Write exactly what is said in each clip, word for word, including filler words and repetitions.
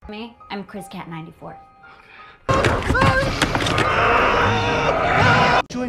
Me, I'm Chris Cat ninety-four. Join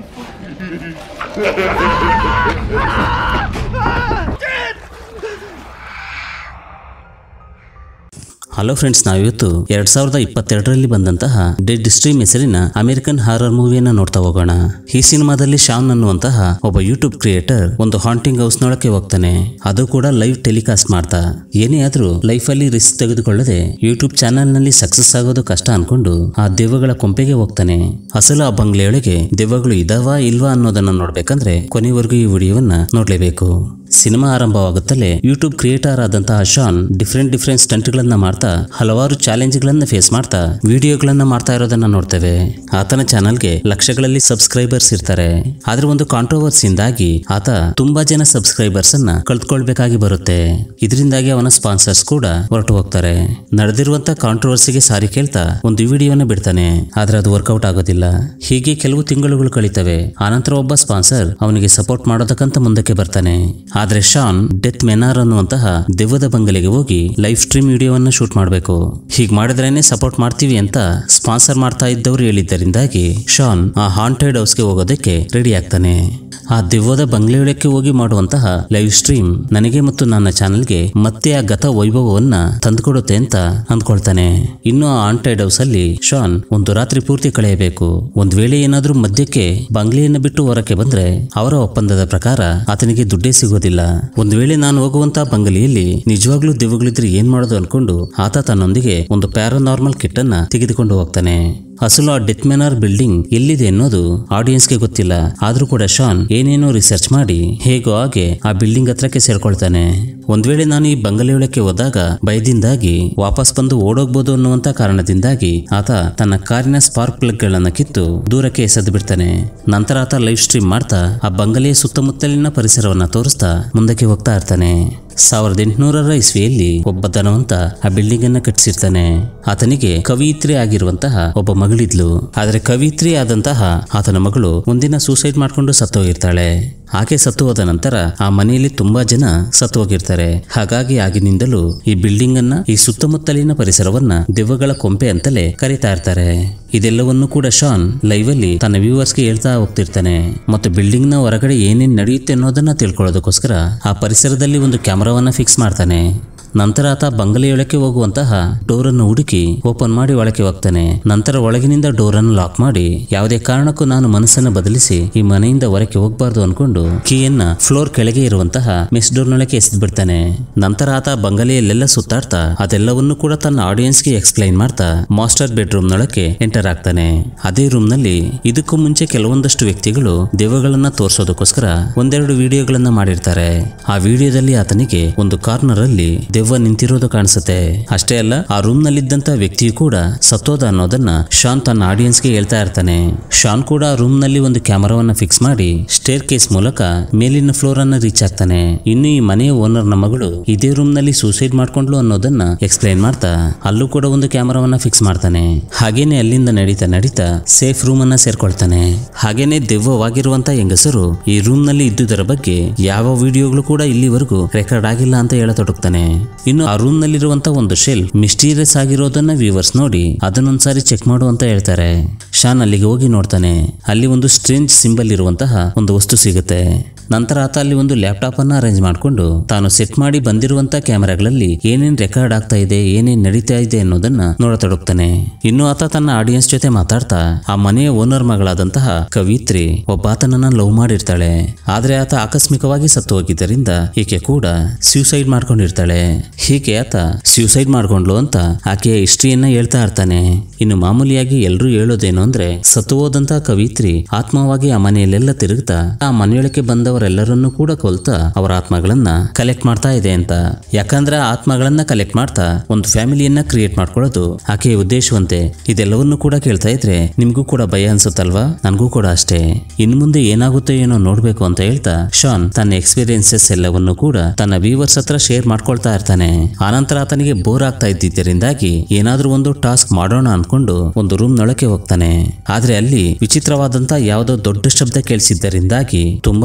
hello friends, ನಾವಿವತ್ತು ಎರಡ್ ಸಾವಿರದ ಇಪ್ಪತ್ತೆರಡರಲ್ಲಿ ಬಂದಂತಹ ಡೆಡ್ ಸ್ಟ್ರೀಮ್ ಹೆಸರಿನ ಅಮೆರಿಕನ್ ಹಾರರ್ ಮೂವಿಯನ್ನು ನೋಡ್ತಾ ಹೋಗೋಣ. ಈ ಸಿನಿಮಾದಲ್ಲಿ ಶಾನ್ ಅನ್ನುವಂತಹ ಒಬ್ಬ ಯೂಟ್ಯೂಬ್ ಕ್ರಿಯೇಟರ್ ಒಂದು ಹಾಂಟಿಂಗ್ ಹೌಸ್ ನೊಳಕ್ಕೆ ಹೋಗ್ತಾನೆ, ಅದು ಕೂಡ ಲೈವ್ ಟೆಲಿಕಾಸ್ಟ್ ಮಾಡ್ತಾ. ಏನೇ ಆದ್ರೂ ಲೈಫ್ ಅಲ್ಲಿ ರಿಸ್ಕ್ ತೆಗೆದುಕೊಳ್ಳದೆ ಯೂಟ್ಯೂಬ್ ಚಾನೆಲ್ ನಲ್ಲಿ ಸಕ್ಸಸ್ ಆಗೋದು ಕಷ್ಟ ಅನ್ಕೊಂಡು ಆ ದೆವ್ವಗಳ ಕೊಂಪೆಗೆ ಹೋಗ್ತಾನೆ. ಅಸಲು ಆ ಬಂಗ್ಲೆಯೊಳಗೆ ದೆವ್ವಗಳು ಇದಾವಾ ಇಲ್ವಾ ಅನ್ನೋದನ್ನ ನೋಡ್ಬೇಕಂದ್ರೆ ಕೊನೆವರೆಗೂ ಈ ವಿಡಿಯೋವನ್ನ ನೋಡ್ಲೇಬೇಕು. ಸಿನಿಮಾ ಆರಂಭವಾಗುತ್ತಲೇ ಯೂಟ್ಯೂಬ್ ಕ್ರಿಯೇಟರ್ ಆದಂತಹ ಶಾನ್ ಡಿಫ್ರೆಂಟ್ ಡಿಫ್ರೆಂಟ್ ಸ್ಟಂಟ್ ಗಳನ್ನ ಮಾಡ್ತಾ ಹಲವಾರು ಚಾಲೆಂಜ್ ಗಳನ್ನ ಫೇಸ್ ಮಾಡ್ತಾ ವಿಡಿಯೋಗಳನ್ನ ಮಾಡ್ತಾ ಇರೋದನ್ನ ನೋಡ್ತೇವೆ. ಆತನ ಚಾನಲ್ಗೆ ಲಕ್ಷಗಳಲ್ಲಿ ಸಬ್ಸ್ಕ್ರೈಬರ್ಸ್ ಇರ್ತಾರೆ. ಆದ್ರೆ ಒಂದು ಕಾಂಟ್ರವರ್ಸಿಯಿಂದಾಗಿ ಆತ ತುಂಬಾ ಜನ ಸಬ್ಸ್ಕ್ರೈಬರ್ಸ್ ಅನ್ನ ಕಳ್ಕೊಳ್ಬೇಕಾಗಿ ಬರುತ್ತೆ. ಇದರಿಂದಾಗಿ ಅವನ ಸ್ಪಾನ್ಸರ್ಸ್ ಕೂಡ ಹೊರಟು ಹೋಗ್ತಾರೆ. ನಡೆದಿರುವಂತ ಕಾಂಟ್ರವರ್ಸಿಗೆ ಸಾರಿ ಕೇಳ್ತಾ ಒಂದು ವಿಡಿಯೋನ ಬಿಡ್ತಾನೆ, ಆದ್ರೆ ಅದು ವರ್ಕೌಟ್ ಆಗೋದಿಲ್ಲ. ಹೀಗೆ ಕೆಲವು ತಿಂಗಳುಗಳು ಕಳೀತವೆ. ಆನಂತರ ಒಬ್ಬ ಸ್ಪಾನ್ಸರ್ ಅವನಿಗೆ ಸಪೋರ್ಟ್ ಮಾಡೋದಕ್ಕಂತ ಮುಂದಕ್ಕೆ ಬರ್ತಾನೆ. ಆದ್ರೆ ಶಾನ್ ಡೆತ್ ಮೆನಾರ್ ಅನ್ನುವಂತಹ ದೆವ್ವದ ಬಂಗಲೆಗೆ ಹೋಗಿ ಲೈವ್ ಸ್ಟ್ರೀಮ್ ವಿಡಿಯೋವನ್ನ ಶೂಟ್ ಮಾಡಬೇಕು. ಹೀಗ್ ಮಾಡಿದ್ರೇನೆ ಸಪೋರ್ಟ್ ಮಾಡ್ತೀವಿ ಅಂತ ಸ್ಪಾನ್ಸರ್ ಮಾಡ್ತಾ ಇದ್ದವರು ಹೇಳಿದ್ದರಿಂದಾಗಿ ಶಾನ್ ಆ ಹಾಂಟೆಡ್ ಹೌಸ್ಗೆ ಹೋಗೋದಕ್ಕೆ ರೆಡಿ ಆಗ್ತಾನೆ. ಆ ದೆವ್ವದ ಬಂಗ್ಲೆಯೊಳಕ್ಕೆ ಹೋಗಿ ಮಾಡುವಂತಹ ಲೈವ್ ಸ್ಟ್ರೀಮ್ ನನಗೆ ಮತ್ತು ನನ್ನ ಚಾನೆಲ್ಗೆ ಮತ್ತೆ ಆ ಗತ ವೈಭವವನ್ನ ತಂದುಕೊಡುತ್ತೆ ಅಂತ ಅಂದ್ಕೊಳ್ತಾನೆ. ಇನ್ನು ಆ ಹಾಂಟೆಡ್ ಹೌಸ್ ಅಲ್ಲಿ ಶಾನ್ ಒಂದು ರಾತ್ರಿ ಪೂರ್ತಿ ಕಳೆಯಬೇಕು. ಒಂದ್ ವೇಳೆ ಏನಾದ್ರೂ ಮಧ್ಯಕ್ಕೆ ಬಂಗ್ಲೆಯನ್ನ ಬಿಟ್ಟು ಹೊರಕ್ಕೆ ಬಂದ್ರೆ ಅವರ ಒಪ್ಪಂದದ ಪ್ರಕಾರ ಆತನಿಗೆ ದುಡ್ಡೇ ಸಿಗೋದಿಲ್ಲ. ಒಂದ್ ವೇಳೆ ನಾನು ಹೋಗುವಂತ ಬಂಗಲೆಯಲ್ಲಿ ನಿಜವಾಗ್ಲೂ ದೆವ್ವಗಳಿದ್ರೆ ಏನ್ ಮಾಡೋದು ಅನ್ಕೊಂಡು ಆತ ತನ್ನೊಂದಿಗೆ ಒಂದು ಪ್ಯಾರಾನಾರ್ಮಲ್ ಕಿಟ್ ಅನ್ನ ತೆಗೆದುಕೊಂಡು ಹೋಗ್ತಾನೆ. ಅಸಲು ಆ ಡೆತ್ ಮೆನಾರ್ ಬಿಲ್ಡಿಂಗ್ ಎಲ್ಲಿದೆ ಅನ್ನೋದು ಆಡಿಯನ್ಸ್ಗೆ ಗೊತ್ತಿಲ್ಲ. ಆದ್ರೂ ಕೂಡ ಶಾನ್ ಏನೇನೋ ರಿಸರ್ಚ್ ಮಾಡಿ ಹೇಗೋ ಹಾಗೆ ಆ ಬಿಲ್ಡಿಂಗ್ ಹತ್ರಕ್ಕೆ ಸೇರ್ಕೊಳ್ತಾನೆ. ಒಂದ್ ವೇಳೆ ನಾನು ಈ ಬಂಗಲೆಯೊಳಕ್ಕೆ ಹೋದಾಗ ಭಯದಿಂದಾಗಿ ವಾಪಸ್ ಬಂದು ಓಡೋಗ್ಬೋದು ಅನ್ನುವಂತ ಕಾರಣದಿಂದಾಗಿ ಆತ ತನ್ನ ಕಾರಿನ ಸ್ಪಾರ್ಕ್ ಪ್ಲಗ್ ಗಳನ್ನ ಕಿತ್ತು ದೂರಕ್ಕೆ ಎಸೆದು ಬಿಡ್ತಾನೆ. ನಂತರ ಆತ ಲೈವ್ ಸ್ಟ್ರೀಮ್ ಮಾಡ್ತಾ ಆ ಬಂಗಲೆಯ ಸುತ್ತಮುತ್ತಲಿನ ಪರಿಸರವನ್ನ ತೋರಿಸ್ತಾ ಮುಂದಕ್ಕೆ ಹೋಗ್ತಾ ಇರ್ತಾನೆ. ಸಾವಿರದ ಎಂಟುನೂರರ ಇಸ್ವಿಯಲ್ಲಿ ಒಬ್ಬ ಧನವಂತ ಆ ಬಿಲ್ಡಿಂಗ್ ಅನ್ನ ಕಟ್ಟಿಸಿರ್ತಾನೆ. ಆತನಿಗೆ ಕವಿಯಿತ್ರಿ ಆಗಿರುವಂತಹ ಒಬ್ಬ ಮಗಳಿದ್ಲು. ಆದ್ರೆ ಕವಿಯಿತ್ರಿ ಆದಂತಹ ಆತನ ಮಗಳು ಒಂದಿನ ಸೂಸೈಡ್ ಮಾಡ್ಕೊಂಡು ಸತ್ತು ಹೋಗಿರ್ತಾಳೆ. ಆಕೆ ಸತ್ತು ಹೋದ ನಂತರ ಆ ಮನೆಯಲ್ಲಿ ತುಂಬಾ ಜನ ಸತ್ತು ಹೋಗಿರ್ತಾರೆ. ಹಾಗಾಗಿ ಆಗಿನಿಂದಲೂ ಈ ಬಿಲ್ಡಿಂಗ್ ಅನ್ನ, ಈ ಸುತ್ತಮುತ್ತಲಿನ ಪರಿಸರವನ್ನ ದೆವ್ವಗಳ ಕೊಂಪೆ ಅಂತಲೇ ಕರೀತಾ ಇರ್ತಾರೆ. ಇದೆಲ್ಲವನ್ನೂ ಕೂಡ ಶಾನ್ ಲೈವ್ ಅಲ್ಲಿ ತನ್ನ ವ್ಯೂವರ್ಸ್ಗೆ ಹೇಳ್ತಾ ಹೋಗ್ತಿರ್ತಾನೆ. ಮತ್ತು ಬಿಲ್ಡಿಂಗ್ ನ ಹೊರಗಡೆ ಏನೇನ್ ನಡೆಯುತ್ತೆ ಅನ್ನೋದನ್ನ ತಿಳ್ಕೊಳ್ಳೋದಕ್ಕೋಸ್ಕರ ಆ ಪರಿಸರದಲ್ಲಿ ಒಂದು ಕ್ಯಾಮರಾವನ್ನ ಫಿಕ್ಸ್ ಮಾಡ್ತಾನೆ. ನಂತರ ಆತ ಬಂಗಲೆಯೊಳಕ್ಕೆ ಹೋಗುವಂತಹ ಡೋರ್ ಅನ್ನು ಹುಡುಕಿ ಓಪನ್ ಮಾಡಿ ಒಳಕ್ಕೆ ಹೋಗ್ತಾನೆ. ನಂತರ ಒಳಗಿನಿಂದ ಡೋರ್ ಅನ್ನು ಲಾಕ್ ಮಾಡಿ ಯಾವುದೇ ಕಾರಣಕ್ಕೂ ನಾನು ಮನಸ್ಸನ್ನು ಬದಲಿಸಿ ಈ ಮನೆಯಿಂದ ಹೊರಕ್ಕೆ ಹೋಗಬಾರ್ದು ಅನ್ಕೊಂಡು ಕೀಯನ್ನ ಫ್ಲೋರ್ ಕೆಳಗೆ ಇರುವಂತಹ ಮೆಸ್ ಡೋರ್ ನೊಳಕ್ಕೆ ಎಸೆದು ಬಿಡ್ತಾನೆ. ನಂತರ ಆತ ಬಂಗಲೆಯಲ್ಲೆಲ್ಲ ಸುತ್ತಾಡ್ತಾ ಅದೆಲ್ಲವನ್ನೂ ಕೂಡ ತನ್ನ ಆಡಿಯನ್ಸ್ಗೆ ಎಕ್ಸ್ಪ್ಲೈನ್ ಮಾಡ್ತಾ ಮಾಸ್ಟರ್ ಬೆಡ್ರೂಮ್ ನೊಳಕ್ಕೆ ಎಂಟರ್ ಆಗ್ತಾನೆ. ಅದೇ ರೂಮ್ ನಲ್ಲಿ ಇದಕ್ಕೂ ಮುಂಚೆ ಕೆಲವೊಂದಷ್ಟು ವ್ಯಕ್ತಿಗಳು ದೆವ್ವಗಳನ್ನ ತೋರಿಸೋದಕ್ಕೋಸ್ಕರ ಒಂದೆರಡು ವಿಡಿಯೋಗಳನ್ನ ಮಾಡಿರ್ತಾರೆ. ಆ ವಿಡಿಯೋದಲ್ಲಿ ಆತನಿಗೆ ಒಂದು ಕಾರ್ನರ್ ಅಲ್ಲಿ ದೆವ್ವ ನಿಂತಿರೋದು ಕಾಣಿಸುತ್ತೆ. ಅಷ್ಟೇ ಅಲ್ಲ, ಆ ರೂಮ್ ನಲ್ಲಿದ್ದಂತ ವ್ಯಕ್ತಿಯು ಕೂಡ ಸತ್ತೋದ ಅನ್ನೋದನ್ನ ಶಾನ್ ತನ್ನ ಆಡಿಯನ್ಸ್ ಗೆ ಹೇಳ್ತಾ ಇರ್ತಾನೆ. ಶಾನ್ ಕೂಡ ಆ ರೂಮ್ ನಲ್ಲಿ ಒಂದು ಕ್ಯಾಮರಾವನ್ನ ಫಿಕ್ಸ್ ಮಾಡಿ ಸ್ಟೇರ್ ಕೇಸ್ ಮೂಲಕ ಮೇಲಿನ ಫ್ಲೋರ್ ಅನ್ನ ರೀಚ್ ಆಗ್ತಾನೆ. ಇನ್ನು ಈ ಮನೆಯ ಓನರ್ ನ ಮಗಳು ಇದೇ ರೂಮ್ ನಲ್ಲಿ ಸೂಸೈಡ್ ಮಾಡ್ಕೊಂಡ್ಲು ಅನ್ನೋದನ್ನ ಎಕ್ಸ್ಪ್ಲೈನ್ ಮಾಡ್ತಾ ಅಲ್ಲೂ ಕೂಡ ಒಂದು ಕ್ಯಾಮರಾವನ್ನ ಫಿಕ್ಸ್ ಮಾಡ್ತಾನೆ. ಹಾಗೇನೆ ಅಲ್ಲಿಂದ ನಡೀತಾ ನಡೀತಾ ಸೇಫ್ ರೂಮ್ ಅನ್ನ ಸೇರ್ಕೊಳ್ತಾನೆ. ಹಾಗೇನೆ ದೆವ್ವವಾಗಿರುವಂತ ಹೆಂಗಸರು ಈ ರೂಮ್ ನಲ್ಲಿ ಇದ್ದುದರ ಬಗ್ಗೆ ಯಾವ ವಿಡಿಯೋಗಳು ಕೂಡ ಇಲ್ಲಿವರೆಗೂ ರೆಕಾರ್ಡ್ ಆಗಿಲ್ಲ ಅಂತ ಹೇಳತೊಡಗ್ತಾನೆ. ಇನ್ನು ಆ ರೂಮ್ ನಲ್ಲಿರುವಂತ ಒಂದು ಶೆಲ್ಫ್ ಮಿಸ್ಟೀರಿಯಸ್ ಆಗಿರೋದನ್ನ ವ್ಯೂವರ್ಸ್ ನೋಡಿ ಅದನ್ನೊಂದ್ಸಾರಿ ಚೆಕ್ ಮಾಡು ಅಂತ ಹೇಳ್ತಾರೆ. ಶಾನ್ ಅಲ್ಲಿಗೆ ಹೋಗಿ ನೋಡ್ತಾನೆ. ಅಲ್ಲಿ ಒಂದು ಸ್ಟ್ರೇಂಜ್ ಸಿಂಬಲ್ ಇರುವಂತಹ ಒಂದು ವಸ್ತು ಸಿಗುತ್ತೆ. ನಂತರ ಆತ ಅಲ್ಲಿ ಒಂದು ಲ್ಯಾಪ್ಟಾಪ್ ಅನ್ನ ಅರೇಂಜ್ ಮಾಡಿಕೊಂಡು ತಾನು ಸೆಟ್ ಮಾಡಿ ಬಂದಿರುವಂತ ಕ್ಯಾಮೆರಾಗಳಲ್ಲಿ ಏನೇನ್ ರೆಕಾರ್ಡ್ ಆಗ್ತಾ ಇದೆ, ಏನೇನ್ ನಡೀತಾ ಇದೆ ಅನ್ನೋದನ್ನ ನೋಡತೊಡಗ್ತಾನೆ. ಇನ್ನು ಆತ ತನ್ನ ಆಡಿಯನ್ಸ್ ಜೊತೆ ಮಾತಾಡ್ತಾ ಆ ಮನೆಯ ಓನರ್ ಮಗಳಾದಂತಹ ಕವಿತ್ರಿ ಒಬ್ಬ ಆತನನ್ನ ಲವ್ ಮಾಡಿರ್ತಾಳೆ. ಆದ್ರೆ ಆತ ಆಕಸ್ಮಿಕವಾಗಿ ಸತ್ತು ಹೋಗಿದ್ದರಿಂದ ಈಕೆ ಕೂಡ ಸ್ಯೂಸೈಡ್ ಮಾಡ್ಕೊಂಡಿರ್ತಾಳೆ. ಹೀಗೆ ಆತ ಸ್ಯೂಸೈಡ್ ಮಾಡ್ಕೊಂಡ್ಲು ಅಂತ ಆಕೆಯ ಹಿಸ್ಟ್ರಿಯನ್ನ ಹೇಳ್ತಾ ಇರ್ತಾನೆ. ಇನ್ನು ಮಾಮೂಲಿಯಾಗಿ ಎಲ್ರೂ ಹೇಳೋದೇನು ಅಂದ್ರೆ ಸತ್ತು ಹೋದಂತ ಕವಿತ್ರಿ ಆತ್ಮವಾಗಿ ಆ ಮನೆಯಲ್ಲೆಲ್ಲ ತಿರುಗ್ತಾ ಆ ಮನೆಯೊಳಕ್ಕೆ ಬಂದವರೆಲ್ಲರನ್ನೂ ಕೂಡ ಕೊಲ್ತಾ ಅವರ ಆತ್ಮಗಳನ್ನ ಕಲೆಕ್ಟ್ ಮಾಡ್ತಾ ಇದೆ ಅಂತ. ಯಾಕಂದ್ರೆ ಆತ್ಮಗಳನ್ನ ಕಲೆಕ್ಟ್ ಮಾಡ್ತಾ ಒಂದು ಫ್ಯಾಮಿಲಿಯನ್ನ ಕ್ರಿಯೇಟ್ ಮಾಡ್ಕೊಳ್ಳೋದು ಆಕೆಯ ಉದ್ದೇಶವಂತೆ. ಇದೆಲ್ಲವನ್ನೂ ಕೂಡ ಕೇಳ್ತಾ ಇದ್ರೆ ನಿಮ್ಗೂ ಕೂಡ ಭಯ ಅನ್ಸುತ್ತಲ್ವಾ? ನನ್ಗೂ ಕೂಡ ಅಷ್ಟೇ. ಇನ್ ಮುಂದೆ ಏನಾಗುತ್ತೋ ಏನೋ ನೋಡ್ಬೇಕು ಅಂತ ಹೇಳ್ತಾ ಶಾನ್ ತನ್ನ ಎಕ್ಸ್ಪೀರಿಯನ್ಸಸ್ ಎಲ್ಲವನ್ನೂ ಕೂಡ ತನ್ನ ವ್ಯೂವರ್ಸ್ ಹತ್ರ ಶೇರ್ ಮಾಡ್ಕೊಳ್ತಾ ಇರ್ತಾನೆ. ಆನಂತರ ಆತನಿಗೆ ಬೋರ್ ಆಗ್ತಾ ಇದ್ದಿದ್ದರಿಂದಾಗಿ ಏನಾದ್ರೂ ಒಂದು ಟಾಸ್ಕ್ ಮಾಡೋಣ ಅನ್ಕೊಂಡು ಒಂದು ರೂಮ್ ನೊಳಕ್ಕೆ ಹೋಗ್ತಾನೆ. ಆದ್ರೆ ಅಲ್ಲಿ ವಿಚಿತ್ರವಾದಂತ ಯಾವುದೋ ದೊಡ್ಡ ಶಬ್ದ ಕೇಳಿಸಿದ್ದರಿಂದಾಗಿ ತುಂಬಾ ಭಯ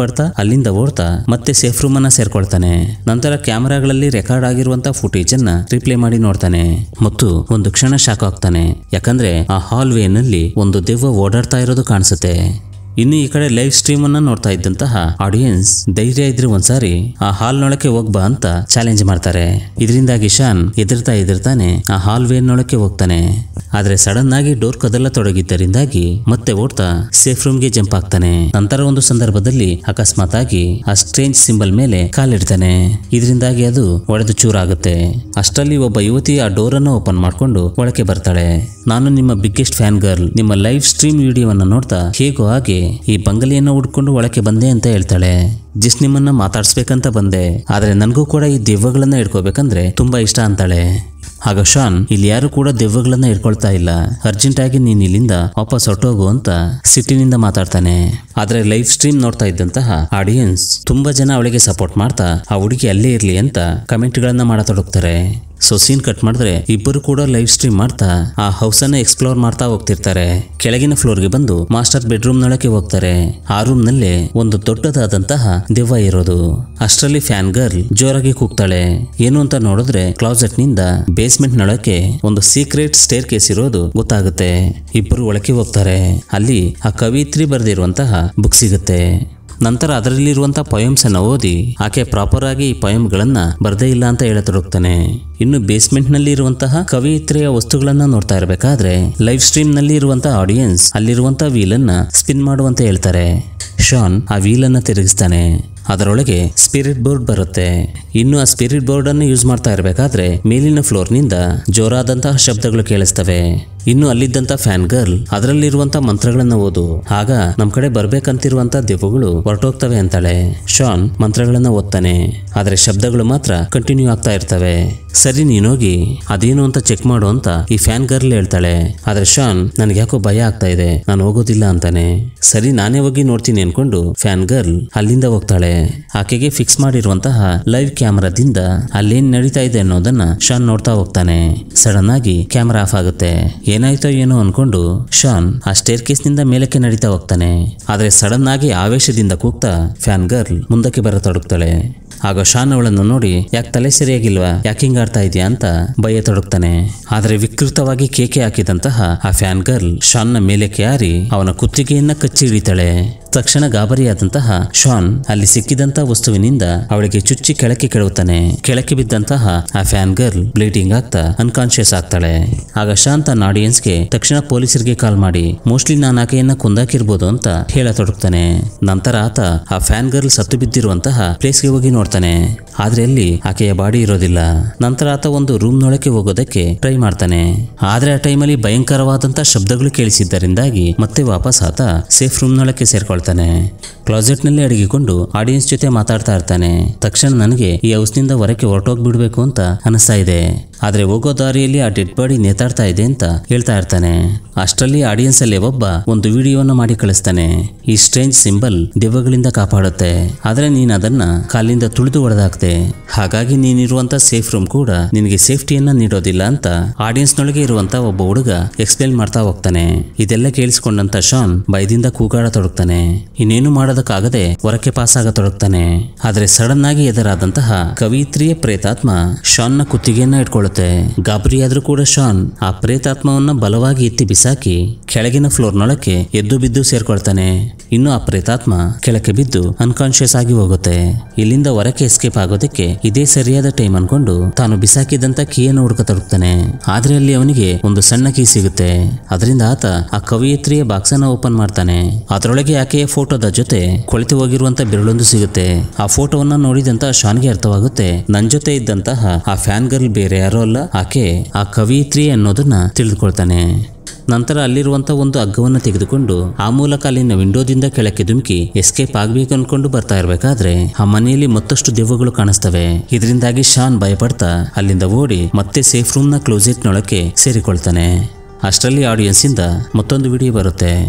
ಪಡ್ತಾ ಅಲ್ಲಿಂದ ಓಡ್ತಾ ಮತ್ತೆ ಸೇಫ್ ರೂಮ್ ಅನ್ನ ಸೇರ್ಕೊಳ್ತಾನೆ. ನಂತರ ಕ್ಯಾಮೆರಾಗಳಲ್ಲಿ ರೆಕಾರ್ಡ್ ಆಗಿರುವಂತಹ ಫುಟೇಜ್ ಅನ್ನ ರಿಪ್ಲೇ ಮಾಡಿ ನೋಡ್ತಾನೆ ಮತ್ತು ಒಂದು ಕ್ಷಣ ಶಾಕ್ ಆಗ್ತಾನೆ. ಯಾಕಂದ್ರೆ ಆ ಹಾಲ್ ವೇನಲ್ಲಿ ಒಂದು ದೆವ್ವ ಓಡಾಡ್ತಾ ಇರೋದು ಕಾಣಿಸುತ್ತೆ. ಇನ್ನು ಈ ಕಡೆ ಲೈವ್ ಸ್ಟ್ರೀಮ್ ಅನ್ನ ನೋಡ್ತಾ ಇದ್ದಂತಹ ಆಡಿಯನ್ಸ್ ಧೈರ್ಯ ಇದ್ರೆ ಒಂದ್ಸಾರಿ ಆ ಹಾಲ್ ನೊಳಕ್ಕೆ ಹೋಗ್ಬಾ ಅಂತ ಚಾಲೆಂಜ್ ಮಾಡ್ತಾರೆ. ಇದರಿಂದಾಗಿ ಶಾನ್ ಎದುರ್ತಾ ಎದುರ್ತಾನೆ ಆ ಹಾಲ್ ವೇ ನೊಳಕ್ಕೆ ಹೋಗ್ತಾನೆ. ಆದ್ರೆ ಸಡನ್ ಆಗಿ ಡೋರ್ ಕದಲ್ಲ ತೊಡಗಿದ್ದರಿಂದಾಗಿ ಮತ್ತೆ ಓಡ್ತಾ ಸೇಫ್ ರೂಮ್ಗೆ ಜಂಪ್ ಆಗ್ತಾನೆ. ನಂತರ ಒಂದು ಸಂದರ್ಭದಲ್ಲಿ ಅಕಸ್ಮಾತ್ ಆಗಿ ಆ ಸ್ಟ್ರೇಂಜ್ ಸಿಂಬಲ್ ಮೇಲೆ ಕಾಲಿಡ್ತಾನೆ. ಇದರಿಂದಾಗಿ ಅದು ಒಡೆದು ಚೂರಾಗುತ್ತೆ. ಅಷ್ಟರಲ್ಲಿ ಒಬ್ಬ ಯುವತಿ ಆ ಡೋರ್ ಅನ್ನು ಓಪನ್ ಮಾಡ್ಕೊಂಡು ಒಳಕ್ಕೆ ಬರ್ತಾಳೆ. ನಾನು ನಿಮ್ಮ ಬಿಗ್ಗೆಸ್ಟ್ ಫ್ಯಾನ್ ಗರ್ಲ್, ನಿಮ್ಮ ಲೈವ್ ಸ್ಟ್ರೀಮ್ ವಿಡಿಯೋವನ್ನ ನೋಡ್ತಾ ಹೇಗೋ ಹಾಗೆ ಈ ಬಂಗಲೆಯನ್ನು ಹುಡ್ಕೊಂಡು ಒಳಕ್ಕೆ ಬಂದೆ ಅಂತ ಹೇಳ್ತಾಳೆ. ಜಸ್ಟ್ ನಿಮ್ಮನ್ನ ಮಾತಾಡ್ಸ್ಬೇಕಂತ ಬಂದೆ, ಆದ್ರೆ ನನಗೂ ಕೂಡ ಈ ದೆವ್ವಗಳನ್ನ ಹಿಡ್ಕೋಬೇಕಂದ್ರೆ ತುಂಬಾ ಇಷ್ಟ ಅಂತಾಳೆ. ಆಗ ಶಾನ್, ಇಲ್ಲಿ ಯಾರು ಕೂಡ ದೆವ್ವಗಳನ್ನ ಹಿಡ್ಕೊಳ್ತಾ ಇಲ್ಲ, ಅರ್ಜೆಂಟ್ ಆಗಿ ನೀನ್ ಇಲ್ಲಿಂದ ವಾಪಸ್ ಹೊರಟೋಗು ಅಂತ ಸಿಟ್ಟಿನಿಂದ ಮಾತಾಡ್ತಾನೆ. ಆದ್ರೆ ಲೈವ್ ಸ್ಟ್ರೀಮ್ ನೋಡ್ತಾ ಇದ್ದಂತಹ ಆಡಿಯನ್ಸ್ ತುಂಬಾ ಜನ ಅವಳಿಗೆ ಸಪೋರ್ಟ್ ಮಾಡ್ತಾ ಆ ಹುಡುಗಿ ಅಲ್ಲೇ ಇರ್ಲಿ ಅಂತ ಕಮೆಂಟ್ ಗಳನ್ನ ಮಾಡತೊಡಗ್ತಾರೆ. ಸೊ ಸೀನ್ ಕಟ್ ಮಾಡಿದ್ರೆ ಇಬ್ಬರು ಕೂಡ ಲೈವ್ ಸ್ಟ್ರೀಮ್ ಮಾಡ್ತಾ ಆ ಹೌಸ್ ಅನ್ನ ಎಕ್ಸ್ಪ್ಲೋರ್ ಮಾಡ್ತಾ ಹೋಗ್ತಿರ್ತಾರೆ. ಕೆಳಗಿನ ಫ್ಲೋರ್ಗೆ ಬಂದು ಮಾಸ್ಟರ್ ಬೆಡ್ರೂಮ್ ನೊಳಗೆ ಹೋಗ್ತಾರೆ. ಆ ರೂಮ್ ನಲ್ಲಿ ಒಂದು ದೊಡ್ಡದಾದಂತಹ ದೆವ್ವ ಇರೋದು. ಅಷ್ಟರಲ್ಲಿ ಫ್ಯಾನ್ ಗರ್ಲ್ ಜೋರಾಗಿ ಕೂಗ್ತಾಳೆ. ಏನು ಅಂತ ನೋಡಿದ್ರೆ ಕ್ಲಾಸೆಟ್ ನಿಂದ ಬೇಸ್ಮೆಂಟ್ ನೊಳಕ್ಕೆ ಒಂದು ಸೀಕ್ರೆಟ್ ಸ್ಟೇರ್ ಕೇಸ್ ಇರೋದು ಗೊತ್ತಾಗುತ್ತೆ. ಇಬ್ಬರು ಒಳಕ್ಕೆ ಹೋಗ್ತಾರೆ. ಅಲ್ಲಿ ಆ ಕವಿತ್ರಿ ಬರೆದಿರುವಂತಹ ಬುಕ್ ಸಿಗುತ್ತೆ. ನಂತರ ಅದರಲ್ಲಿರುವಂತಹ ಪೊಯಮ್ಸ್ ಅನ್ನ ಓದಿ ಆಕೆ ಪ್ರಾಪರ್ ಆಗಿ ಈ ಪೊಯಮ್ ಗಳನ್ನ ಬರ್ದೇ ಇಲ್ಲ ಅಂತ ಹೇಳತೊಡಗ್ತಾನೆ. ಇನ್ನು ಬೇಸ್ಮೆಂಟ್ ನಲ್ಲಿ ಇರುವಂತಹ ಕವಿಯತ್ರಿಯ ವಸ್ತುಗಳನ್ನ ನೋಡ್ತಾ ಇರಬೇಕಾದ್ರೆ ಲೈವ್ ಸ್ಟ್ರೀಮ್ ನಲ್ಲಿ ಇರುವಂತಹ ಆಡಿಯನ್ಸ್ ಅಲ್ಲಿರುವಂತಹ ವೀಲ್ ಅನ್ನ ಸ್ಪಿನ್ ಮಾಡುವಂತ ಹೇಳ್ತಾರೆ. ಶಾನ್ ಆ ವೀಲ್ ಅನ್ನ ತಿರುಗಿಸ್ತಾನೆ. ಅದರೊಳಗೆ ಸ್ಪಿರಿಟ್ ಬೋರ್ಡ್ ಬರುತ್ತೆ. ಇನ್ನು ಆ ಸ್ಪಿರಿಟ್ ಬೋರ್ಡ್ ಅನ್ನು ಯೂಸ್ ಮಾಡ್ತಾ ಇರಬೇಕಾದ್ರೆ ಮೇಲಿನ ಫ್ಲೋರ್ ನಿಂದ ಜೋರಾದಂತಹ ಶಬ್ದಗಳು ಕೇಳಿಸ್ತವೆ. ಇನ್ನು ಅಲ್ಲಿದ್ದಂತ ಫ್ಯಾನ್ ಗರ್ಲ್ ಅದರಲ್ಲಿರುವಂತ ಮಂತ್ರಗಳನ್ನ ಓದು, ಆಗ ನಮ್ ಕಡೆ ಬರ್ಬೇಕಂತಿರುವಂತ ದೆವ್ವಗಳು ಹೊರಟೋಗ್ತವೆ ಅಂತಾಳೆ. ಶಾನ್ ಮಂತ್ರಗಳನ್ನ ಓದ್ತಾನೆ. ಆದ್ರೆ ಶಬ್ದಗಳು ಮಾತ್ರ ಕಂಟಿನ್ಯೂ ಆಗ್ತಾ ಇರ್ತವೆ. ಸರಿ ನೀನೋಗಿ ಅದೇನು ಅಂತ ಚೆಕ್ ಮಾಡು ಅಂತ ಈ ಫ್ಯಾನ್ ಗರ್ಲ್ ಹೇಳ್ತಾಳೆ. ಆದ್ರೆ ಶಾನ್, ನನ್ಗೆ ಯಾಕೋ ಭಯ ಆಗ್ತಾ ಇದೆ, ನಾನು ಹೋಗೋದಿಲ್ಲ ಅಂತಾನೆ. ಸರಿ ನಾನೇ ಹೋಗಿ ನೋಡ್ತೀನಿ ಅನ್ಕೊಂಡು ಫ್ಯಾನ್ ಗರ್ಲ್ ಅಲ್ಲಿಂದ ಹೋಗ್ತಾಳೆ. ಆಕೆಗೆ ಫಿಕ್ಸ್ ಮಾಡಿರುವಂತಹ ಲೈವ್ ಕ್ಯಾಮರಾದಿಂದ ಅಲ್ಲೇನ್ ನಡೀತಾ ಇದೆ ಅನ್ನೋದನ್ನ ಶಾನ್ ನೋಡ್ತಾ ಹೋಗ್ತಾನೆ. ಸಡನ್ ಆಗಿ ಕ್ಯಾಮರಾ ಆಫ್ ಆಗುತ್ತೆ. ಏನಾಯ್ತೋ ಏನೋ ಅನ್ಕೊಂಡು ಶಾನ್ ಆ ಸ್ಟೇರ್ ಕೇಸ್ ನಿಂದ ಮೇಲಕ್ಕೆ ನಡೀತಾ ಹೋಗ್ತಾನೆ. ಆದ್ರೆ ಸಡನ್ ಆಗಿ ಆವೇಶದಿಂದ ಕೂಗ್ತಾ ಫ್ಯಾನ್ ಗರ್ಲ್ ಮುಂದಕ್ಕೆ ಬರತೊಡಗ್ತಾಳೆ. ಆಗ ಶಾನ್ ಅವಳನ್ನು ನೋಡಿ, ಯಾಕೆ ತಲೆ ಸರಿಯಾಗಿಲ್ವಾ, ಯಾಕೆ ಹಿಂಗ ಆಡ್ತಾ ಇದೆಯಾ ಅಂತ ಭಯ ತೊಡಗ್ತಾನೆ. ಆದ್ರೆ ವಿಕೃತವಾಗಿ ಕೇಕೆ ಹಾಕಿದಂತಹ ಆ ಫ್ಯಾನ್ ಗರ್ಲ್ ಶಾನ್ ನ ಮೇಲಕ್ಕೆ ಹಾರಿ ಅವನ ಕುತ್ತಿಗೆಯನ್ನ ಕಚ್ಚಿ ಹಿಡಿತಾಳೆ. ತಕ್ಷಣ ಗಾಬರಿಯಾದಂತಹ ಶಾನ್ ಅಲ್ಲಿ ಸಿಕ್ಕಿದಂತಹ ವಸ್ತುವಿನಿಂದ ಅವಳಿಗೆ ಚುಚ್ಚಿ ಕೆಳಕ್ಕೆ ಕೆಡವುತ್ತಾನೆ. ಕೆಳಕ್ಕೆ ಬಿದ್ದಂತಹ ಆ ಫ್ಯಾನ್ ಗರ್ಲ್ ಬ್ಲೀಡಿಂಗ್ ಆಗ್ತಾ ಅನ್ಕಾನ್ಶಿಯಸ್ ಆಗ್ತಾಳೆ. ಆಗ ಶಾನ್ ತನ್ನ ಆಡಿಯನ್ಸ್ಗೆ ತಕ್ಷಣ ಪೊಲೀಸರಿಗೆ ಕಾಲ್ ಮಾಡಿ ಮೋಸ್ಟ್ಲಿ ನಾನು ಆಕೆಯನ್ನ ಕೊಂದಾಕಿರ್ಬೋದು ಅಂತ ಹೇಳತೊಡಗ್ತಾನೆ. ನಂತರ ಆತ ಆ ಫ್ಯಾನ್ ಗರ್ಲ್ ಸತ್ತು ಬಿದ್ದಿರುವಂತಹ ಪ್ಲೇಸ್ಗೆ ಹೋಗಿ ನೋಡ್ತಾನೆ. ಆದ್ರೆ ಅಲ್ಲಿ ಆಕೆಯ ಬಾಡಿ ಇರೋದಿಲ್ಲ. ನಂತರ ಆತ ಒಂದು ರೂಮ್ ನೊಳಕ್ಕೆ ಹೋಗೋದಕ್ಕೆ ಟ್ರೈ ಮಾಡ್ತಾನೆ. ಆದ್ರೆ ಆ ಟೈಮಲ್ಲಿ ಭಯಂಕರವಾದಂತಹ ಶಬ್ದಗಳು ಕೇಳಿಸಿದ್ದರಿಂದಾಗಿ ಮತ್ತೆ ವಾಪಸ್ ಆತ ಸೇಫ್ ರೂಮ್ ನೊಳಕ್ಕೆ ಸೇರ್ಕೊಳ್ತಾನೆ. ಕ್ಲಾಸೆಟ್ ನಲ್ಲಿ ಅಡಗಿಕೊಂಡು ಆಡಿಯನ್ಸ್ ಜೊತೆ ಮಾತಾಡ್ತಾ ಇರ್ತಾನೆ. ತಕ್ಷಣ ನನಗೆ ಈ ಹೌಸ್ ನಿಂದ ಹೊರಕ್ಕೆ ಹೊರಟೋಗ್ಬಿಡ್ಬೇಕು ಅಂತ ಅನಿಸ್ತಾ ಇದೆ, ಆದ್ರೆ ಹೋಗೋ ದಾರಿಯಲ್ಲಿ ಆ ಡೆಡ್ ಬಾಡಿ ನೇತಾಡ್ತಾ ಇದೆ ಅಂತ ಹೇಳ್ತಾ ಇರ್ತಾನೆ. ಅಷ್ಟರಲ್ಲಿ ಆಡಿಯನ್ಸ್ ಅಲ್ಲಿ ಒಬ್ಬ ಒಂದು ವಿಡಿಯೋನ ಮಾಡಿ ಕಳಿಸ್ತಾನೆ. ಈ ಸ್ಟ್ರೇಂಜ್ ಸಿಂಬಲ್ ದೆವ್ವಗಳಿಂದ ಕಾಪಾಡುತ್ತೆ, ಆದ್ರೆ ನೀನ್ ಅದನ್ನ ಕಾಲಿಂದ ತುಳಿದು ಹೊಡೆದಾಕ್ತೆ, ಹಾಗಾಗಿ ನೀನಿರುವಂತ ಸೇಫ್ ರೂಮ್ ಕೂಡ ನಿನಗೆ ಸೇಫ್ಟಿಯನ್ನ ನೀಡೋದಿಲ್ಲ ಅಂತ ಆಡಿಯನ್ಸ್ ನೊಳಗೆ ಇರುವಂತ ಒಬ್ಬ ಹುಡುಗ ಎಕ್ಸ್ಪ್ಲೇನ್ ಮಾಡ್ತಾ ಹೋಗ್ತಾನೆ. ಇದೆಲ್ಲ ಕೇಳಿಸಿಕೊಂಡಂತ ಶಾನ್ ಭಯದಿಂದ ಕೂಗಾಡತೊಡಗ್ತಾನೆ. ಇನ್ನೇನು ಮಾಡೋದಕ್ಕಾಗದೆ ಹೊರಕ್ಕೆ ಪಾಸ್ ಆಗತೊಡಗ್ತಾನೆ. ಆದ್ರೆ ಸಡನ್ ಆಗಿ ಎದುರಾದಂತಹ ಕವಿತ್ರಿಯ ಪ್ರೇತಾತ್ಮ ಶಾನ್ ನ ಕುತ್ತಿಗೆಯನ್ನ ಇಟ್ಕೊಳ್ಳುತ್ತೆ. ಗಾಬರಿಯಾದ್ರೂ ಕೂಡ ಶಾನ್ ಆ ಪ್ರೇತಾತ್ಮವನ್ನ ಬಲವಾಗಿ ಎತ್ತಿ ಬಿಸಾಕಿ ಕೆಳಗಿನ ಫ್ಲೋರ್ ನೊಳಕ್ಕೆ ಎದ್ದು ಬಿದ್ದು ಸೇರ್ಕೊಳ್ತಾನೆ. ಇನ್ನು ಆ ಪ್ರೇತಾತ್ಮ ಕೆಳಕ್ಕೆ ಬಿದ್ದು ಅನ್ಕಾನ್ಶಿಯಸ್ ಆಗಿ ಹೋಗುತ್ತೆ. ಇಲ್ಲಿಂದ ಹೊರಕ್ಕೆ ಎಸ್ಕೇಪ್ ಆಗೋದಕ್ಕೆ ಇದೇ ಸರಿಯಾದ ಟೈಮ್ ಅನ್ಕೊಂಡು ತಾನು ಬಿಸಾಕಿದಂತ ಕೀಯನ್ನು ಹುಡುಕತೊಡಗ್ತಾನೆ. ಆದ್ರೆ ಅಲ್ಲಿ ಅವನಿಗೆ ಒಂದು ಸಣ್ಣ ಕೀ ಸಿಗುತ್ತೆ. ಅದರಿಂದ ಆತ ಆ ಕವಿಯತ್ರಿಯ ಬಾಕ್ಸ್ ಅನ್ನ ಓಪನ್ ಮಾಡ್ತಾನೆ. ಅದರೊಳಗೆ ಆಕೆಯ ಫೋಟೋದ ಜೊತೆ ಕೊಳೆತು ಹೋಗಿರುವಂತ ಬೆರಳೊಂದು ಸಿಗುತ್ತೆ. ಆ ಫೋಟೋವನ್ನ ನೋಡಿದಂತ ಶಾನ್ಗೆ ಅರ್ಥವಾಗುತ್ತೆ, ನನ್ ಜೊತೆ ಇದ್ದಂತಹ ಆ ಫ್ಯಾನ್ ಗರ್ಲ್ ಬೇರೆ ಯಾರೋ ಅಲ್ಲ, ಆಕೆ ಆ ಕವಿಯತ್ರಿ ಅನ್ನೋದನ್ನ ತಿಳಿದುಕೊಳ್ತಾನೆ. ನಂತರ ಅಲ್ಲಿರುವಂತ ಒಂದು ಹಗ್ಗವನ್ನು ತೆಗೆದುಕೊಂಡು ಆ ಮೂಲಕ ಅಲ್ಲಿನ ವಿಂಡೋದಿಂದ ಕೆಳಕ್ಕೆ ಧುಮುಕಿ ಎಸ್ಕೇಪ್ ಆಗ್ಬೇಕು ಅನ್ಕೊಂಡು ಬರ್ತಾ ಇರ್ಬೇಕಾದ್ರೆ ಆ ಮನೆಯಲ್ಲಿ ಮತ್ತಷ್ಟು ದೆವ್ವಗಳು ಕಾಣಿಸ್ತವೆ. ಇದರಿಂದಾಗಿ ಶಾನ್ ಭಯಪಡ್ತಾ ಅಲ್ಲಿಂದ ಓಡಿ ಮತ್ತೆ ಸೇಫ್ ರೂಮ್ ನ ಕ್ಲೋಸೆಟ್ ನೊಳಕ್ಕೆ ಸೇರಿಕೊಳ್ತಾನೆ. ಅಷ್ಟರಲ್ಲಿ ಆಡಿಯನ್ಸ್ ಇಂದ ಮತ್ತೊಂದು ವಿಡಿಯೋ ಬರುತ್ತೆ.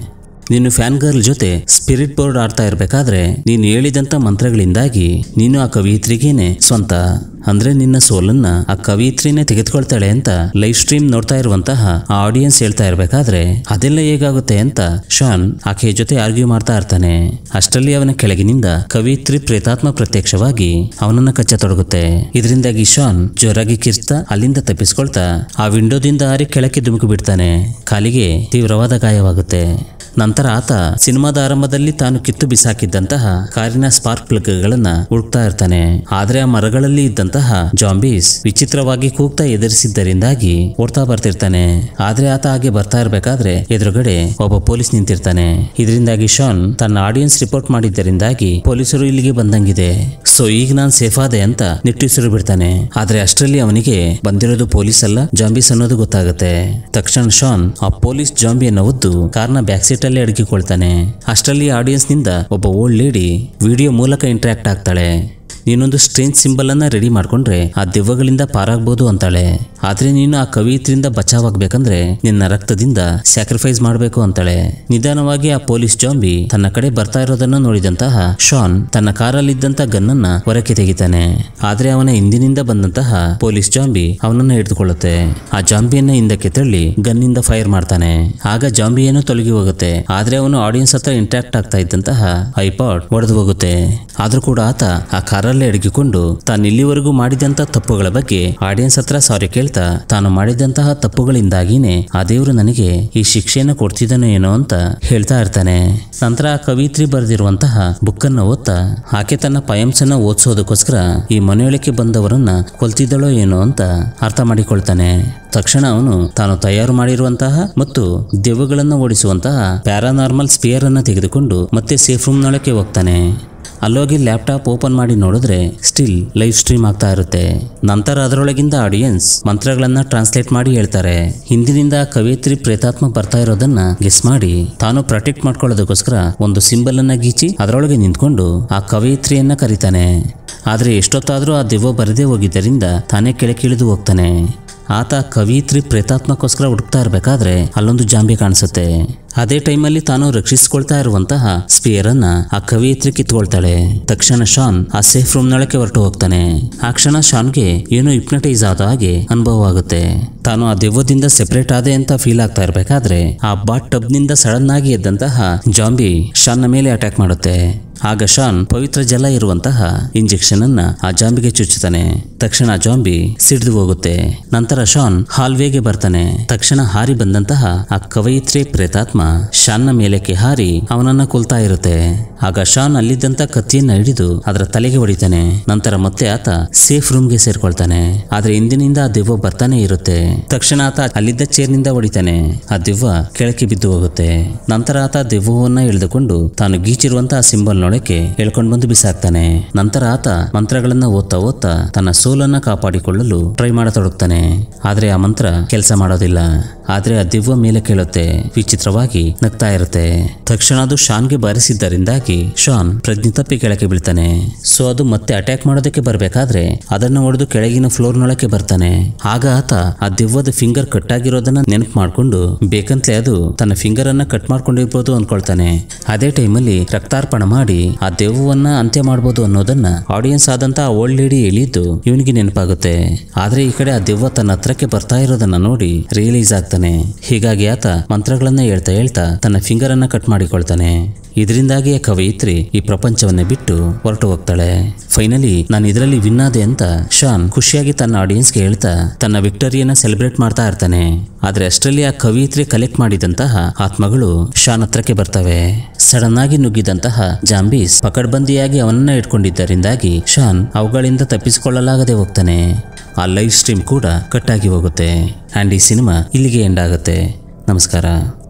ನೀನು ಫ್ಯಾನ್ ಗರ್ಲ್ ಜೊತೆ ಸ್ಪಿರಿಟ್ ಬೋರ್ಡ್ ಆಡ್ತಾ ಇರ್ಬೇಕಾದ್ರೆ ನೀನು ಹೇಳಿದಂತ ಮಂತ್ರಗಳಿಂದಾಗಿ ನೀನು ಆ ಕವಿಯತ್ರಿಗೇನೆ ಸ್ವಂತ, ಅಂದ್ರೆ ನಿನ್ನ ಸೋಲನ್ನ ಆ ಕವಿಯತ್ರಿನೇ ತೆಗೆದುಕೊಳ್ತಾಳೆ ಅಂತ ಲೈವ್ ಸ್ಟ್ರೀಮ್ ನೋಡ್ತಾ ಇರುವಂತಹ ಆ ಆಡಿಯನ್ಸ್ ಹೇಳ್ತಾ ಇರ್ಬೇಕಾದ್ರೆ ಅದೆಲ್ಲ ಹೇಗಾಗುತ್ತೆ ಅಂತ ಶಾನ್ ಆಕೆಯ ಜೊತೆ ಆರ್ಗ್ಯೂ ಮಾಡ್ತಾ ಇರ್ತಾನೆ. ಅಷ್ಟರಲ್ಲಿ ಅವನ ಕೆಳಗಿನಿಂದ ಕವಿಯತ್ರಿ ಪ್ರೇತಾತ್ಮ ಪ್ರತ್ಯಕ್ಷವಾಗಿ ಅವನನ್ನ ಕಚ್ಚತೊಡಗುತ್ತೆ. ಇದರಿಂದಾಗಿ ಶಾನ್ ಜೋರಾಗಿ ಕಿರ್ಚ್ತಾ ಅಲ್ಲಿಂದ ತಪ್ಪಿಸ್ಕೊಳ್ತಾ ಆ ವಿಂಡೋದಿಂದ ಹಾರಿ ಕೆಳಕ್ಕೆ ಧುಮುಕು ಬಿಡ್ತಾನೆ. ಕಾಲಿಗೆ ತೀವ್ರವಾದ ಗಾಯವಾಗುತ್ತೆ. ನಂತರ ಆತ ಸಿನಿಮಾದ ಆರಂಭದಲ್ಲಿ ತಾನು ಕಿತ್ತು ಬಿಸಾಕಿದ್ದಂತಹ ಕಾರಿನ ಸ್ಪಾರ್ಕ್ ಪ್ಲಗ್ ಗಳನ್ನ ಹುಡುಕ್ತಾ ಇರ್ತಾನೆ. ಆದ್ರೆ ಆ ಮರಗಳಲ್ಲಿ ಇದ್ದಂತಹ ಜಾಂಬೀಸ್ ವಿಚಿತ್ರವಾಗಿ ಕೂಗ್ತಾ ಎದುರಿಸಿದ್ದರಿಂದಾಗಿ ಓಡ್ತಾ ಬರ್ತಿರ್ತಾನೆ. ಆದ್ರೆ ಆತ ಹಾಗೆ ಬರ್ತಾ ಇರ್ಬೇಕಾದ್ರೆ ಎದುರುಗಡೆ ಒಬ್ಬ ಪೊಲೀಸ್ ನಿಂತಿರ್ತಾನೆ. ಇದರಿಂದಾಗಿ ಶಾನ್ ತನ್ನ ಆಡಿಯನ್ಸ್ ರಿಪೋರ್ಟ್ ಮಾಡಿದ್ದರಿಂದಾಗಿ ಪೊಲೀಸರು ಇಲ್ಲಿಗೆ ಬಂದಂಗಿದೆ, ಸೊ ಈಗ ನಾನ್ ಸೇಫ್ ಆದೆ ಅಂತ ನಿಟ್ಟುಸಿರು ಬಿಡ್ತಾನೆ. ಆದ್ರೆ ಅಷ್ಟರಲ್ಲಿ ಅವನಿಗೆ ಬಂದಿರೋದು ಪೊಲೀಸ್ ಅಲ್ಲ, ಜಾಂಬೀಸ್ ಅನ್ನೋದು ಗೊತ್ತಾಗುತ್ತೆ. ತಕ್ಷಣ ಶಾನ್ ಆ ಪೊಲೀಸ್ ಜಾಂಬಿಯನ್ನು ಒದ್ದು ಕಾರ್ನ ಬ್ಯಾಕ್ ಸೀಟ್ ಅಲ್ಲಿ ಅಡಗಿಕೊಳ್ತಾನೆ. ಅಷ್ಟರಲ್ಲಿ ಆಡಿಯನ್ಸ್ ನಿಂದ ಒಬ್ಬ ಓಲ್ಡ್ ಲೇಡಿ ವಿಡಿಯೋ ಮೂಲಕ ಇಂಟರಾಕ್ಟ್ ಆಗ್ತಾಳೆ. ನೀನೊಂದು ಸ್ಟ್ರೇಂಜ್ ಸಿಂಬಲ್ ಅನ್ನ ರೆಡಿ ಮಾಡ್ಕೊಂಡ್ರೆ ಆ ದೆವ್ವಗಳಿಂದ ಪಾರಾಗಬಹುದು ಅಂತಾಳೆ. ಆದ್ರೆ ನೀನು ಆ ಕವಿಯತ್ರಿಯಿಂದ ಬಚಾವಾಗ್ಬೇಕಂದ್ರೆ ನಿನ್ನ ರಕ್ತದಿಂದ ಸ್ಯಾಕ್ರಿಫೈಸ್ ಮಾಡಬೇಕು ಅಂತಾಳೆ. ನಿಧಾನವಾಗಿ ಆ ಪೊಲೀಸ್ ಜಾಂಬಿ ತನ್ನ ಕಡೆ ಬರ್ತಾ ಇರೋದನ್ನ ನೋಡಿದಂತಹ ಶಾನ್ ತನ್ನ ಕಾರಲ್ಲಿದ್ದಂತ ಗನ್ನನ್ನ ಹೊರಕ್ಕೆ ತೆಗಿತಾನೆ. ಆದ್ರೆ ಅವನ ಹಿಂದಿನಿಂದ ಬಂದಂತಹ ಪೊಲೀಸ್ ಜಾಂಬಿ ಅವನನ್ನ ಹಿಡಿದುಕೊಳ್ಳುತ್ತೆ. ಆ ಜಾಂಬಿಯನ್ನ ಹಿಂದಕ್ಕೆ ತಳ್ಳಿ ಗನ್ನಿಂದ ಫೈರ್ ಮಾಡ್ತಾನೆ. ಆಗ ಜಾಂಬಿಯನ್ನು ತೊಲಗಿ ಹೋಗುತ್ತೆ. ಆದ್ರೆ ಅವನು ಆಡಿಯನ್ಸ್ ಹತ್ರ ಇಂಟ್ರಾಕ್ಟ್ ಆಗ್ತಾ ಇದ್ದಂತಹ ಐಪಾಡ್ ಒಡೆದು ಹೋಗುತ್ತೆ. ಆದ್ರೂ ಕೂಡ ಆತ ಆ ಕಾರಲ್ಲಿ ಅಡಗಿಕೊಂಡು ತಾನು ಇಲ್ಲಿವರೆಗೂ ಮಾಡಿದಂತ ತಪ್ಪುಗಳ ಬಗ್ಗೆ ಆಡಿಯನ್ಸ್ ಹತ್ರ ಸಾರಿ ಕೇಳ್ತಾ ತಾನು ಮಾಡಿದಂತಹ ತಪ್ಪುಗಳಿಂದಾಗಿನೇ ಆ ದೇವರು ನನಗೆ ಈ ಶಿಕ್ಷೆಯನ್ನು ಕೊಡ್ತಿದ್ದಾನೋ ಏನೋ ಅಂತ ಹೇಳ್ತಾ ಇರ್ತಾನೆ. ನಂತರ ಆ ಕವಿತ್ರಿ ಬರೆದಿರುವಂತಹ ಬುಕ್ ಅನ್ನ ಓದ್ತಾ ಆಕೆ ತನ್ನ ಪಯಂಸನ್ನ ಓದಿಸೋದಕ್ಕೋಸ್ಕರ ಈ ಮನೆಯೊಳಕ್ಕೆ ಬಂದವರನ್ನ ಕೊಲ್ತಿದ್ದಳೋ ಏನೋ ಅಂತ ಅರ್ಥ ಮಾಡಿಕೊಳ್ತಾನೆ. ತಕ್ಷಣ ಅವನು ತಾನು ತಯಾರು ಮಾಡಿರುವಂತಹ ಮತ್ತು ದೆವ್ವಗಳನ್ನು ಓಡಿಸುವಂತಹ ಪ್ಯಾರಾನಾರ್ಮಲ್ ಸ್ಪಿಯರ್ ಅನ್ನ ತೆಗೆದುಕೊಂಡು ಮತ್ತೆ ಸೇಫ್ ರೂಮ್ ನೊಳಕ್ಕೆ ಹೋಗ್ತಾನೆ. ಅಲ್ಲೋಗಿ ಲ್ಯಾಪ್ಟಾಪ್ ಓಪನ್ ಮಾಡಿ ನೋಡಿದ್ರೆ ಸ್ಟಿಲ್ ಲೈವ್ ಸ್ಟ್ರೀಮ್ ಆಗ್ತಾ ಇರುತ್ತೆ. ನಂತರ ಅದರೊಳಗಿಂದ ಆಡಿಯನ್ಸ್ ಮಂತ್ರಗಳನ್ನ ಟ್ರಾನ್ಸ್ಲೇಟ್ ಮಾಡಿ ಹೇಳ್ತಾರೆ. ಹಿಂದಿನಿಂದ ಕವಿಯತ್ರಿ ಪ್ರೇತಾತ್ಮ ಬರ್ತಾ ಇರೋದನ್ನ ಗೆಸ್ ಮಾಡಿ ತಾನು ಪ್ರೊಟೆಕ್ಟ್ ಮಾಡ್ಕೊಳ್ಳೋದಕ್ಕೋಸ್ಕರ ಒಂದು ಸಿಂಬಲ್ ಅನ್ನ ಗೀಚಿ ಅದರೊಳಗೆ ನಿಂತ್ಕೊಂಡು ಆ ಕವಿಯತ್ರಿಯನ್ನ ಕರೀತಾನೆ. ಆದ್ರೆ ಎಷ್ಟೊತ್ತಾದ್ರೂ ಆ ದೆವ್ವ ಬರದೇ ಹೋಗಿದ್ದರಿಂದ ತಾನೇ ಕೆಳಕಿಳಿದು ಹೋಗ್ತಾನೆ. ಆತ ಕವಿಯತ್ರಿ ಪ್ರೇತಾತ್ಮಕ್ಕೋಸ್ಕರ ಹುಡುಕ್ತಾ ಇರ್ಬೇಕಾದ್ರೆ ಅಲ್ಲೊಂದು ಜಾಂಬಿ ಕಾಣಿಸುತ್ತೆ. ಅದೇ ಟೈಮಲ್ಲಿ ತಾನು ರಕ್ಷಿಸಿಕೊಳ್ತಾ ಇರುವಂತಹ ಸ್ಪಿಯರ್ ಅನ್ನ ಆ ಕವಿಯತ್ರಿ ಕಿತ್ಕೊಳ್ತಾಳೆ. ತಕ್ಷಣ ಶಾನ್ ಆ ಸೇಫ್ ರೂಮ್ ನೊಳಕ್ಕೆ ಹೊರಟು ಹೋಗ್ತಾನೆ. ಆ ಕ್ಷಣ ಶಾನ್ಗೆ ಏನೋ ಹಿಪ್ನಟೈಸ್ ಆದ ಹಾಗೆ ಅನುಭವ ಆಗುತ್ತೆ. ತಾನು ಆ ದೆವ್ವದಿಂದ ಸೆಪರೇಟ್ ಆದೆ ಅಂತ ಫೀಲ್ ಆಗ್ತಾ ಇರ್ಬೇಕಾದ್ರೆ ಆ ಬಾತ್ ಟಬ್ ನಿಂದ ಸಡನ್ ಆಗಿ ಎದ್ದಂತಹ ಜಾಂಬಿ ಶಾನ್ ನ ಮೇಲೆ ಅಟ್ಯಾಕ್ ಮಾಡುತ್ತೆ. ಆಗ ಶಾನ್ ಪವಿತ್ರ ಜಲ ಇರುವಂತಹ ಇಂಜೆಕ್ಷನ್ ಅನ್ನ ಆ ಜಾಂಬಿಗೆ ಚುಚ್ಚುತ್ತಾನೆ. ತಕ್ಷಣ ಜಾಂಬಿ ಸಿಡಿದು ಹೋಗುತ್ತೆ. ನಂತರ ಶಾನ್ ಹಾಲ್ವೇಗೆ ಬರ್ತಾನೆ. ತಕ್ಷಣ ಹಾರಿ ಬಂದಂತಹ ಆ ಕವಯಿತ್ರಿ ಪ್ರೇತಾತ್ಮ ಶಾನ್ನ ಮೇಲಕ್ಕೆ ಹಾರಿ ಅವನನ್ನ ಕೊಲ್ತಾ ಇರುತ್ತೆ. ಆಗ ಶಾನ್ ಅಲ್ಲಿದ್ದಂತ ಕತ್ತಿಯನ್ನ ಹಿಡಿದು ಅದರ ತಲೆಗೆ ಹೊಡಿತಾನೆ. ನಂತರ ಮತ್ತೆ ಆತ ಸೇಫ್ ರೂಮ್ಗೆ ಸೇರ್ಕೊಳ್ತಾನೆ. ಆದ್ರೆ ಹಿಂದಿನಿಂದ ಆ ದೆವ್ವ ಬರ್ತಾನೆ ಇರುತ್ತೆ. ತಕ್ಷಣ ಆತ ಅಲ್ಲಿದ್ದ ಚೇರ್ನಿಂದ ಹೊಡಿತಾನೆ. ಆ ದೆವ್ವ ಕೆಳಕ್ಕೆ ಬಿದ್ದು ಹೋಗುತ್ತೆ. ನಂತರ ಆತ ದೆವ್ವವನ್ನ ಎಳೆದುಕೊಂಡು ತಾನು ಗೀಚಿರುವಂತಹ ಸಿಂಬಲ್ ನೊಳಕ್ಕೆ ಎಳ್ಕೊಂಡು ಬಂದು ಬಿಸಾಕ್ತಾನೆ. ನಂತರ ಆತ ಮಂತ್ರಗಳನ್ನ ಓದ್ತಾ ಓದ್ತಾ ತನ್ನ ಸೋಲನ್ನ ಕಾಪಾಡಿಕೊಳ್ಳಲು ಟ್ರೈ ಮಾಡತೊಡಗ್ತಾನೆ. ಆದ್ರೆ ಆ ಮಂತ್ರ ಕೆಲಸ ಮಾಡೋದಿಲ್ಲ. ಆದ್ರೆ ಆ ದೆವ್ವ ಮೇಲೆ ಕೇಳುತ್ತೆ. ವಿಚಿತ್ರವಾಗಿ ನಗ್ತಾ ಇರುತ್ತೆ. ತಕ್ಷಣ ಅದು ಶಾನ್ಗೆ ಬಾರಿಸಿದ್ದರಿಂದಾಗಿ ಶಾನ್ ಪ್ರಜ್ಞೆ ತಪ್ಪಿ ಕೆಳಕ್ಕೆ ಬೀಳ್ತಾನೆ. ಸೊ ಅದು ಮತ್ತೆ ಅಟ್ಯಾಕ್ ಮಾಡೋದಕ್ಕೆ ಬರ್ಬೇಕಾದ್ರೆ ಅದನ್ನ ಹೊಡೆದು ಕೆಳಗಿನ ಫ್ಲೋರ್ ನೊಳಕ್ಕೆ ಬರ್ತಾನೆ. ಆಗ ಆತ ಆ ದೆವ್ವದ ಫಿಂಗರ್ ಕಟ್ ಆಗಿರೋದನ್ನ ನೆನಪು ಮಾಡ್ಕೊಂಡು ಬೇಕಂತಲೇ ಅದು ತನ್ನ ಫಿಂಗರ್ ಅನ್ನ ಕಟ್ ಮಾಡ್ಕೊಂಡಿರ್ಬೋದು ಅನ್ಕೊಳ್ತಾನೆ. ಅದೇ ಟೈಮಲ್ಲಿ ರಕ್ತಾರ್ಪಣ ಮಾಡಿ ಆ ದೆವ್ವವನ್ನ ಅಂತ್ಯ ಮಾಡ್ಬೋದು ಅನ್ನೋದನ್ನ ಆಡಿಯನ್ಸ್ ಆದಂತ ಆ ಓಲ್ಡ್ ಲೇಡಿ ಹೇಳಿದ್ದು ಇವನಿಗೆ ನೆನಪಾಗುತ್ತೆ. ಆದ್ರೆ ಈ ಕಡೆ ಆ ದೆವ್ವ ತನ್ನ ಹತ್ರಕ್ಕೆ ಬರ್ತಾ ಇರೋದನ್ನ ನೋಡಿ ರಿಯಲೈಸ್ ಆಗ್ತಾನೆ. ಹೀಗಾಗಿ ಆತ ಮಂತ್ರಗಳನ್ನ ಹೇಳ್ತಾ ಹೇಳ್ತಾ ತನ್ನ ಫಿಂಗರ್ ಅನ್ನ ಕಟ್ ಮಾಡಿಕೊಳ್ತಾನೆ. ಇದರಿಂದಾಗಿ ಆ ಕವಯಿತ್ರಿ ಈ ಪ್ರಪಂಚವನ್ನೇ ಬಿಟ್ಟು ಹೊರಟು ಹೋಗ್ತಾಳೆ. ಫೈನಲಿ ನಾನು ಇದರಲ್ಲಿ ವಿನ್ ಆದೆ ಅಂತ ಶಾನ್ ಖುಷಿಯಾಗಿ ತನ್ನ ಆಡಿಯನ್ಸ್ಗೆ ಹೇಳ್ತಾ ತನ್ನ ವಿಕ್ಟರಿಯನ್ನ ಸೆಲೆಬ್ರೇಟ್ ಮಾಡ್ತಾ ಇರ್ತಾನೆ. ಆದ್ರೆ ಅಷ್ಟರಲ್ಲಿ ಆ ಕವಯಿತ್ರಿ ಕಲೆಕ್ಟ್ ಮಾಡಿದಂತಹ ಆತ್ಮಗಳು ಶಾನ್ ಹತ್ರಕ್ಕೆ ಬರ್ತವೆ. ಸಡನ್ ಆಗಿ ನುಗ್ಗಿದಂತಹ ಜಾಂಬೀಸ್ ಪಕಡ್ಬಂದಿಯಾಗಿ ಅವನನ್ನ ಇಟ್ಕೊಂಡಿದ್ದರಿಂದಾಗಿ ಶಾನ್ ಅವುಗಳಿಂದ ತಪ್ಪಿಸಿಕೊಳ್ಳಲಾಗದೆ ಹೋಗ್ತಾನೆ. ಆ ಲೈವ್ ಸ್ಟ್ರೀಮ್ ಕೂಡ ಕಟ್ ಆಗಿ ಹೋಗುತ್ತೆ. ಅಂಡ್ ಈ ಸಿನಿಮಾ ಇಲ್ಲಿಗೆ ಎಂಡ್ ಆಗುತ್ತೆ. ನಮಸ್ಕಾರ.